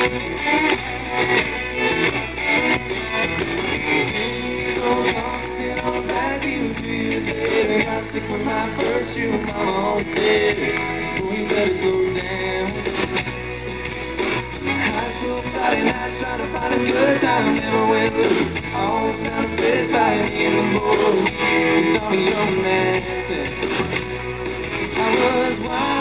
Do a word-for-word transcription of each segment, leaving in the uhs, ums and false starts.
When my first year, my mom said, "Oh, you better go down." High school Friday night, trying to find a good time, never went loose. Always found a fit fight in the boys. It's always romantic. I was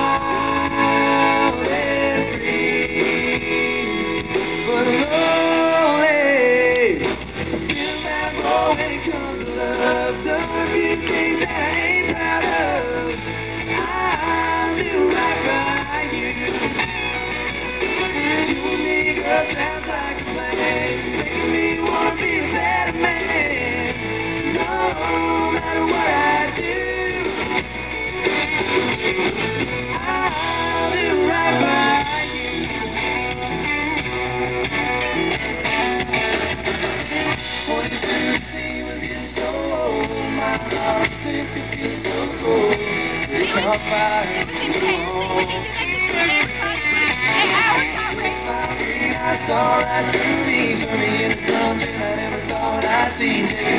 wild and free, but lonely. Feel that roll when it comes to love. Done a few things that I ain't proud of. I'll do right by you. You and me, girl, sounds like a plan. Making me want to be a better man. No matter what I do, I'll do right by you. Wanted to see was getting so old. My heart sick to feel so cold. It's not fire. It's alright to me, turn me into something I never thought I'd see.